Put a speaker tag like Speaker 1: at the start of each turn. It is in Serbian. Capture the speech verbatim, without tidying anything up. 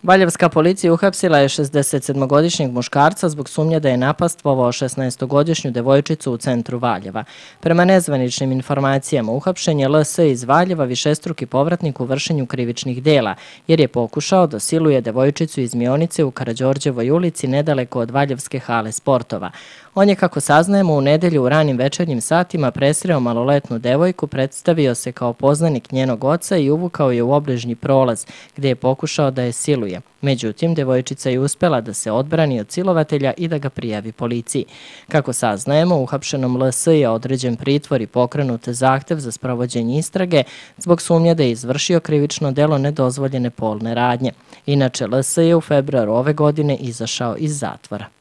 Speaker 1: Valjevska policija uhapsila je šezdesetsedmogodišnjeg muškarca zbog sumnje da je napastvovao šesnaestogodišnju devojčicu u centru Valjeva. Prema nezvaničnim informacijama, uhapšen je L S iz Valjeva višestruki povratnik u vršenju krivičnih dela, jer je pokušao da siluje devojčicu iz Mionice u Karađorđevoj ulici nedaleko od Valjevske hale sportova. On je, kako saznajemo, u nedelju u ranim večernjim satima presreo maloletnu devojku, predstavio se kao poznanik njenog oca i uvukao je u obližnji prolaz, gde je pokušao da je siluje. Međutim, devojčica je uspela da se odbrani od silovatelja i da ga prijavi policiji. Kako saznajemo, uhapšenom L S je određen pritvor i pokrenut zahtev za sprovođenje istrage zbog sumnje da je izvršio krivično delo nedozvoljene polne radnje. Inače, L S je u februaru ove godine izašao iz zatvora.